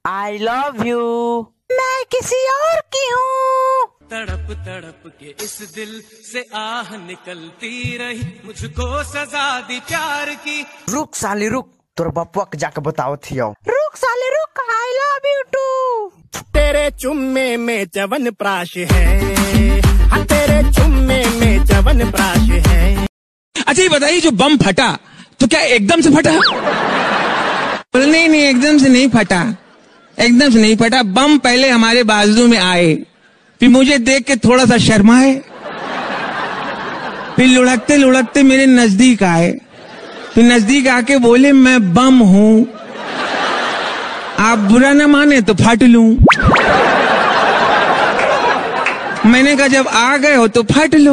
I love you. मैं किसी और की हूँ। तड़प तड़प के इस दिल से आह निकलती रही, मुझको सजा दी प्यार की। रुक साली रुक, तोर बपुआ के जाके बताओ थियो। रुक साली रुक, आई लव यू टू। तेरे चुम्मे में चवन प्राश है, हाँ तेरे चुम्मे में चवन प्राश है। अच्छा ये बताइए, जो बम फटा तो क्या एकदम से फटा? नहीं नहीं, एकदम से नहीं फटा, एकदम से नहीं फटा। बम पहले हमारे बाजू में आए, फिर मुझे देख के थोड़ा सा शर्माए, फिर लुढ़कते लुढ़कते मेरे नजदीक आए, फिर नजदीक आके बोले मैं बम हूं, आप बुरा ना माने तो फट लूं। मैंने कहा जब आ गए हो तो फट लो।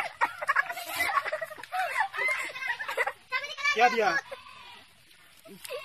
क्या दिया?